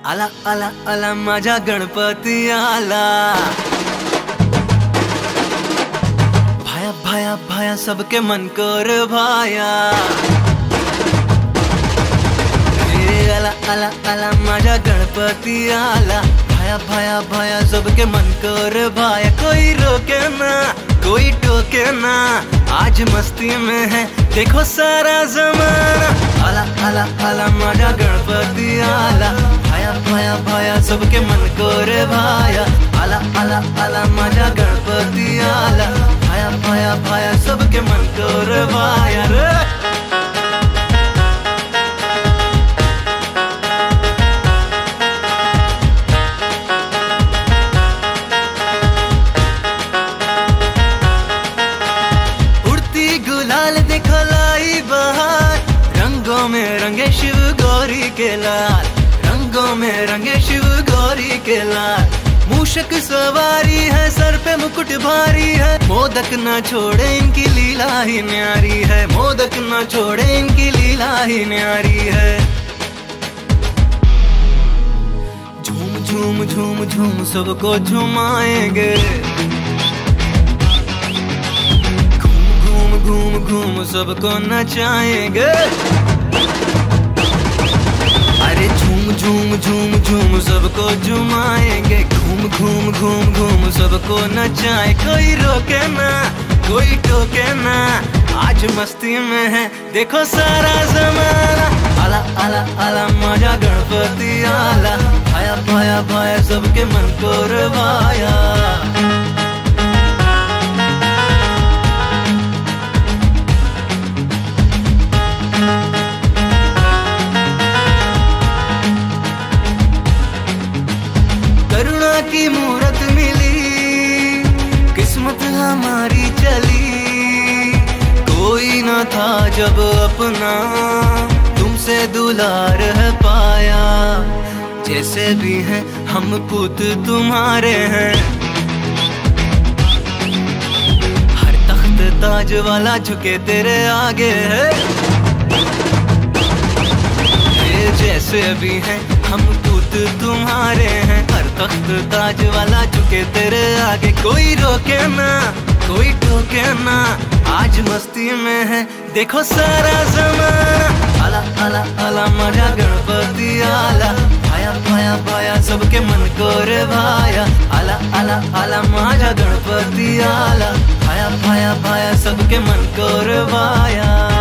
आला आला आला माझा गणपती आला। भाया भाया भाया सबके मन कर भाया। आला आला आला माझा गणपती आला। भाया भाया भाया सबके मन कर भाया। कोई रोके ना कोई टोके ना, आज मस्ती में है देखो सारा जमाना। आला आला आला माझा गणपति आला। भाया भाया भाया सबके मन को रे भाया। आला आला आला माझा गणपति आला। भाया भाया भाया सबके मन को रे भाया रे। गुलाल देखो लाई बहार, रंगों में रंगे शिव गौरी के लाल। रंगों में रंगे शिव गौरी के लाल। मूषक सवारी है सर पे मुकुट भारी है। मोदक न छोड़े इनकी लीला ही न्यारी है। मोदक न छोड़े इनकी लीला ही न्यारी है। झूम झूम झूम झूम सबको झुमाएंगे। घूम घूम सबको नचाएंगे। अरे झूम झूम झूम झूम सबको झुमाएंगे। घूम घूम घूम घूम सबको नचाए। कोई रोके ना कोई टोके ना, आज मस्ती में है देखो सारा जमाना। आला आला आला माझा गणपति आला। भाया भाया भाया सबके मन को रवाया। करुणा की मूरत मिली, किस्मत हमारी चली। कोई न था जब अपना, तुमसे दुलार है पाया। जैसे भी हैं हम पुत तुम्हारे हैं। हर तख्त ताज वाला झुके तेरे आगे है। जैसे भी हैं हम पुत तुम्हारे हैं। हर तख्त ताज वाला झुके तेरे आगे। कोई रोके ना कोई टोके ना, आज मस्ती में है देखो सारा जमाना। आला आला आला माझा गणपति आला। भाया भाया भाया सबके मन को रे भाया। आला आला आला माझा गणपति आला। भाया भाया भाया सबके मन को रे भाया।